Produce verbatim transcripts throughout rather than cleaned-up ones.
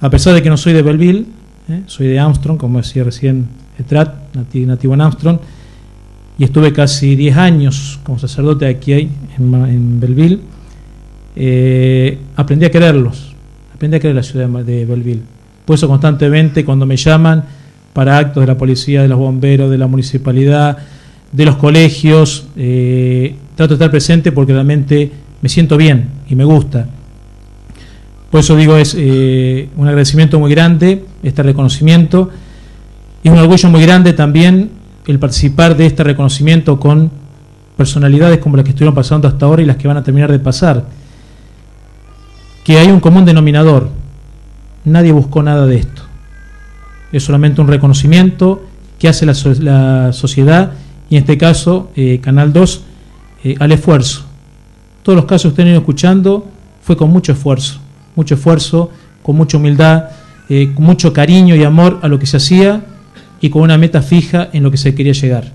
a pesar de que no soy de Belleville, ¿eh? soy de Armstrong, como decía recién Etrat, nativo en Armstrong, y estuve casi diez años como sacerdote aquí en, en Belleville. Eh, aprendí a quererlos, aprendí a querer la ciudad de Belleville. Por eso constantemente cuando me llaman para actos de la policía, de los bomberos, de la municipalidad, de los colegios, eh, trato de estar presente porque realmente me siento bien y me gusta. Por eso digo, es eh, un agradecimiento muy grande, este reconocimiento, y un orgullo muy grande también el participar de este reconocimiento con personalidades como las que estuvieron pasando hasta ahora y las que van a terminar de pasar. Que hay un común denominador, nadie buscó nada de esto, es solamente un reconocimiento que hace la, so la sociedad, y en este caso eh, Canal dos, eh, al esfuerzo. Todos los casos que ustedes han ido escuchando fue con mucho esfuerzo, mucho esfuerzo, con mucha humildad, eh, con mucho cariño y amor a lo que se hacía y con una meta fija en lo que se quería llegar.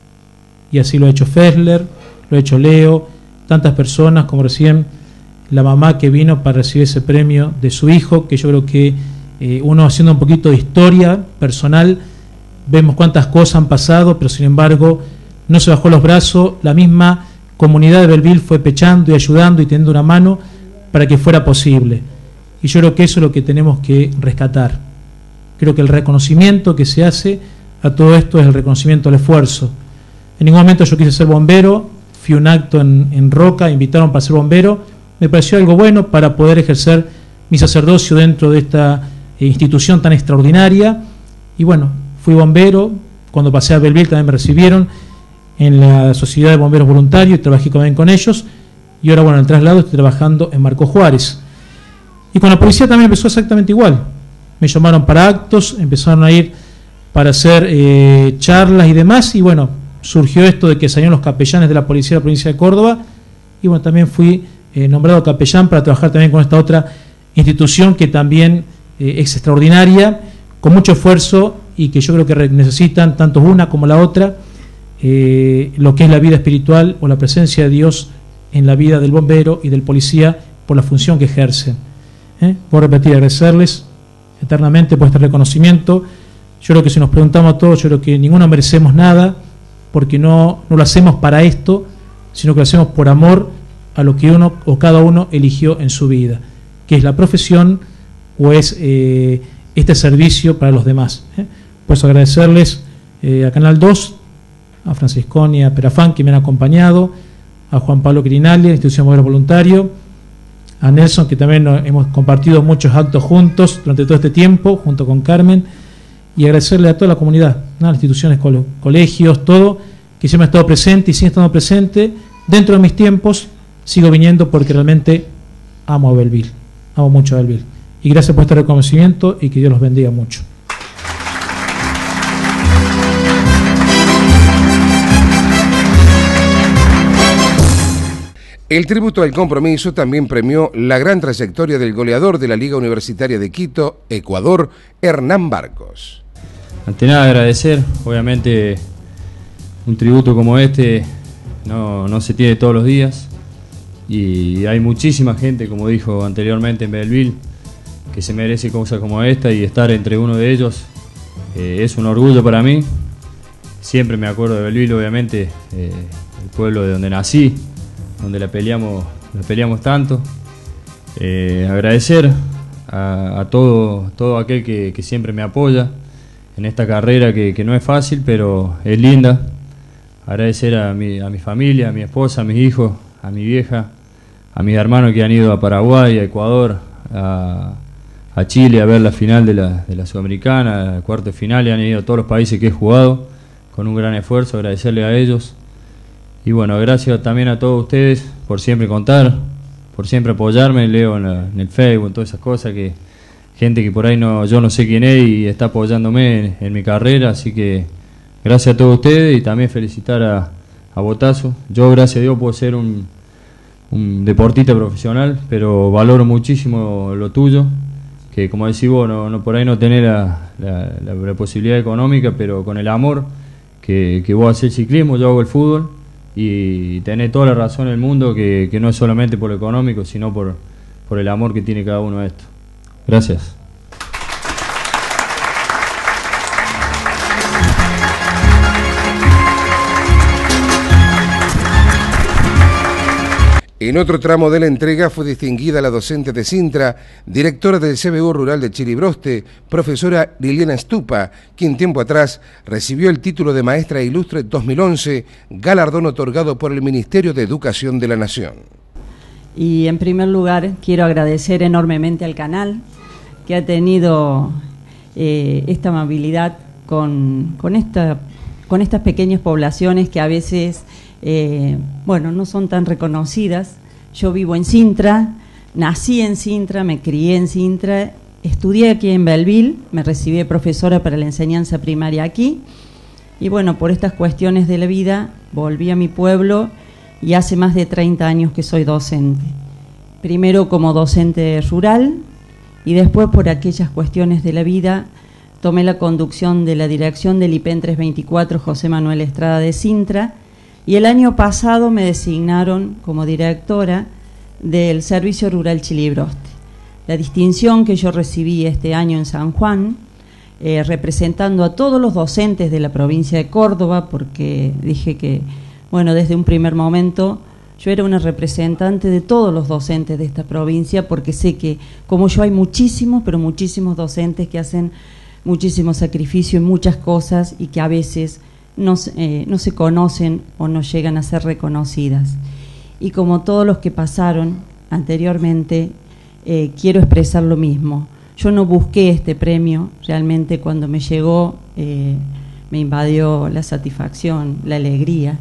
Y así lo ha hecho Fessler, lo ha hecho Leo, tantas personas como recién la mamá que vino para recibir ese premio de su hijo, que yo creo que eh, uno haciendo un poquito de historia personal, vemos cuántas cosas han pasado, pero sin embargo no se bajó los brazos, la misma comunidad de Belleville fue pechando y ayudando y teniendo una mano para que fuera posible. Y yo creo que eso es lo que tenemos que rescatar. Creo que el reconocimiento que se hace a todo esto es el reconocimiento al esfuerzo. En ningún momento yo quise ser bombero, fui a un acto en, en Roca, invitaron para ser bombero, me pareció algo bueno para poder ejercer mi sacerdocio dentro de esta eh, institución tan extraordinaria. Y bueno, fui bombero, cuando pasé a Belleville también me recibieron en la Sociedad de Bomberos Voluntarios y trabajé también con ellos, y ahora bueno, en el traslado estoy trabajando en Marcos Juárez. Y con la policía también empezó exactamente igual, me llamaron para actos, empezaron a ir para hacer eh, charlas y demás, y bueno, surgió esto de que salieron los capellanes de la policía de la provincia de Córdoba, y bueno, también fui eh, nombrado capellán para trabajar también con esta otra institución que también eh, es extraordinaria, con mucho esfuerzo, y que yo creo que necesitan tanto una como la otra, eh, lo que es la vida espiritual o la presencia de Dios en la vida del bombero y del policía por la función que ejercen. ¿Eh? Por repetir, agradecerles eternamente por este reconocimiento. Yo creo que si nos preguntamos a todos, yo creo que ninguno merecemos nada, porque no, no lo hacemos para esto, sino que lo hacemos por amor a lo que uno o cada uno eligió en su vida, que es la profesión o es eh, este servicio para los demás. ¿eh? Por eso agradecerles eh, a Canal dos, a Franciscón y a Perafán, que me han acompañado, a Juan Pablo Crinaldi, a la Institución de Bomberos Voluntarios, a Nelson, que también hemos compartido muchos actos juntos durante todo este tiempo, junto con Carmen, y agradecerle a toda la comunidad, ¿no? Las instituciones, colegios, todo, que siempre ha estado presente y sigue estando presente. Dentro de mis tiempos sigo viniendo porque realmente amo a Belleville, amo mucho a Belleville. Y gracias por este reconocimiento y que Dios los bendiga mucho. El tributo al compromiso también premió la gran trayectoria del goleador de la Liga Universitaria de Quito, Ecuador, Hernán Barcos. Ante nada agradecer, obviamente un tributo como este no, no se tiene todos los días, y hay muchísima gente, como dijo anteriormente en Belleville, que se merece cosas como esta, y estar entre uno de ellos eh, es un orgullo para mí. Siempre me acuerdo de Belleville, obviamente, eh, el pueblo de donde nací, donde la peleamos, la peleamos tanto. Eh, agradecer a, a todo, todo aquel que, que siempre me apoya en esta carrera que, que no es fácil, pero es linda. Agradecer a mi, a mi familia, a mi esposa, a mis hijos, a mi vieja, a mis hermanos que han ido a Paraguay, a Ecuador, a, a Chile a ver la final de la, de la Sudamericana, la cuarta final, y han ido a todos los países que he jugado con un gran esfuerzo. Agradecerle a ellos. Y bueno, gracias también a todos ustedes por siempre contar, por siempre apoyarme. Leo en, la, en el Facebook, en todas esas cosas, que gente que por ahí no, yo no sé quién es y está apoyándome en, en mi carrera. Así que gracias a todos ustedes, y también felicitar a, a Botazo. Yo, gracias a Dios, puedo ser un, un deportista profesional, pero valoro muchísimo lo tuyo, que como decís vos, no, no, por ahí no tenés la, la, la, la posibilidad económica, pero con el amor que, que vos haces el ciclismo, yo hago el fútbol. Y tenés toda la razón en el mundo, que, que no es solamente por lo económico, sino por, por el amor que tiene cada uno a esto. Gracias. En otro tramo de la entrega fue distinguida la docente de Sintra, directora del C B U Rural de Chilibroste, profesora Liliana Stupa, quien tiempo atrás recibió el título de Maestra Ilustre dos mil once, galardón otorgado por el Ministerio de Educación de la Nación. Y en primer lugar quiero agradecer enormemente al canal que ha tenido eh, esta amabilidad con, con, esta, con estas pequeñas poblaciones que a veces... Eh, bueno, no son tan reconocidas. Yo vivo en Sintra, nací en Sintra, me crié en Sintra, estudié aquí en Belleville, me recibí de profesora para la enseñanza primaria aquí, y bueno, por estas cuestiones de la vida volví a mi pueblo y hace más de treinta años que soy docente. Primero como docente rural y después por aquellas cuestiones de la vida tomé la conducción de la dirección del I P E N trescientos veinticuatro José Manuel Estrada de Sintra. Y el año pasado me designaron como directora del Servicio Rural Chilibroste. La distinción que yo recibí este año en San Juan, eh, representando a todos los docentes de la provincia de Córdoba, porque dije que, bueno, desde un primer momento yo era una representante de todos los docentes de esta provincia, porque sé que, como yo, hay muchísimos, pero muchísimos docentes que hacen muchísimo sacrificio en muchas cosas y que a veces... No, eh, no se conocen o no llegan a ser reconocidas. Y como todos los que pasaron anteriormente, eh, quiero expresar lo mismo. Yo no busqué este premio, realmente cuando me llegó eh, me invadió la satisfacción, la alegría,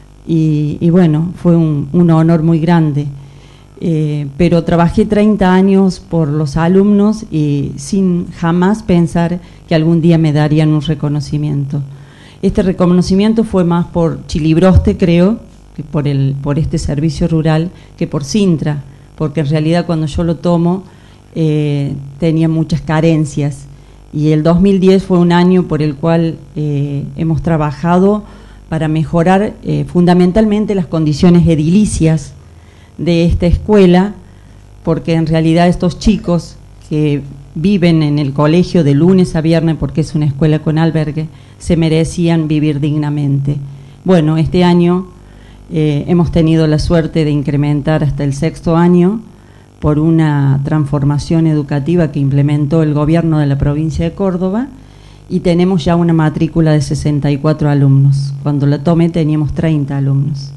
y, y bueno, fue un, un honor muy grande. Eh, pero trabajé treinta años por los alumnos y sin jamás pensar que algún día me darían un reconocimiento. Este reconocimiento fue más por Chilibroste, creo, que por, el, por este servicio rural, que por Sintra, porque en realidad cuando yo lo tomo eh, tenía muchas carencias. Y el dos mil diez fue un año por el cual eh, hemos trabajado para mejorar eh, fundamentalmente las condiciones edilicias de esta escuela, porque en realidad estos chicos que viven en el colegio de lunes a viernes, porque es una escuela con albergue, se merecían vivir dignamente. Bueno, este año eh, hemos tenido la suerte de incrementar hasta el sexto año por una transformación educativa que implementó el gobierno de la provincia de Córdoba, y tenemos ya una matrícula de sesenta y cuatro alumnos. Cuando la tomé teníamos treinta alumnos.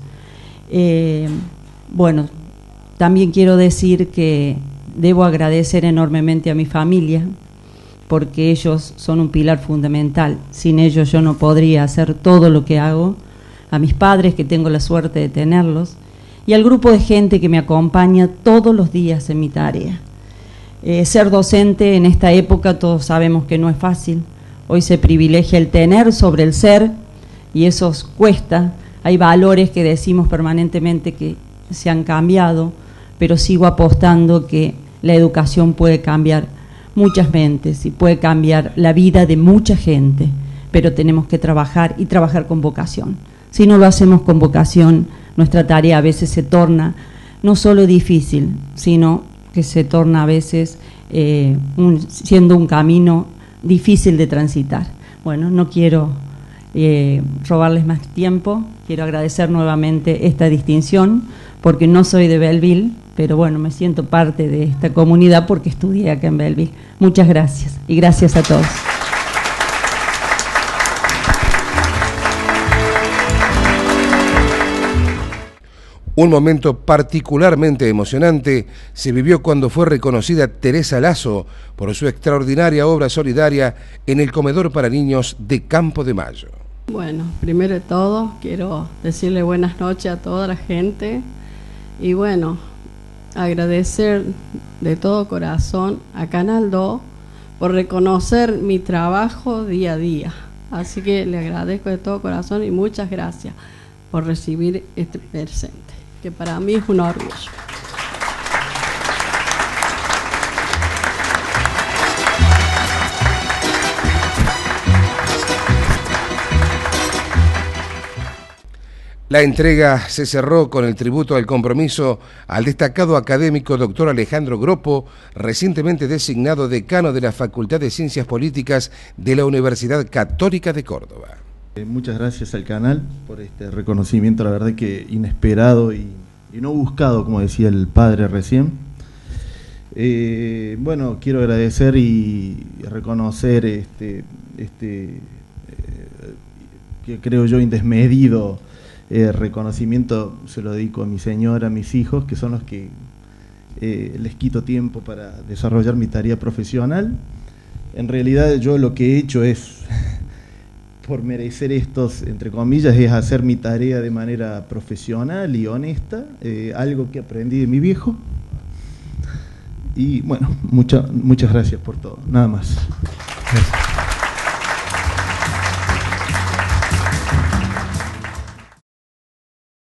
Eh, bueno, también quiero decir que debo agradecer enormemente a mi familia, porque ellos son un pilar fundamental. Sin ellos yo no podría hacer todo lo que hago. A mis padres, que tengo la suerte de tenerlos, y al grupo de gente que me acompaña todos los días en mi tarea. Eh, ser docente en esta época todos sabemos que no es fácil. Hoy se privilegia el tener sobre el ser, y eso cuesta. Hay valores que decimos permanentemente que se han cambiado, pero sigo apostando que la educación puede cambiar muchas mentes y puede cambiar la vida de mucha gente, pero tenemos que trabajar y trabajar con vocación. Si no lo hacemos con vocación, nuestra tarea a veces se torna no solo difícil, sino que se torna a veces eh, un, siendo un camino difícil de transitar. Bueno, no quiero eh, robarles más tiempo, quiero agradecer nuevamente esta distinción, porque no soy de Belleville, pero bueno, me siento parte de esta comunidad porque estudié acá en Belleville. Muchas gracias, y gracias a todos. Un momento particularmente emocionante se vivió cuando fue reconocida Teresa Lazo por su extraordinaria obra solidaria en el comedor para niños de Campo de Mayo. Bueno, primero de todo quiero decirle buenas noches a toda la gente y bueno, agradecer de todo corazón a Canal dos por reconocer mi trabajo día a día. Así que le agradezco de todo corazón y muchas gracias por recibir este presente, que para mí es un orgullo. La entrega se cerró con el tributo al compromiso al destacado académico doctor Alejandro Gropo, recientemente designado decano de la Facultad de Ciencias Políticas de la Universidad Católica de Córdoba. Muchas gracias al canal por este reconocimiento, la verdad que inesperado y, y no buscado, como decía el padre recién. Eh, bueno, quiero agradecer y reconocer este, este eh, que creo yo indesmedido eh, reconocimiento, se lo dedico a mi señora, a mis hijos, que son los que eh, les quito tiempo para desarrollar mi tarea profesional. En realidad yo lo que he hecho es, por merecer estos, entre comillas, es hacer mi tarea de manera profesional y honesta, eh, algo que aprendí de mi viejo. Y bueno, mucha, muchas gracias por todo, nada más. Gracias.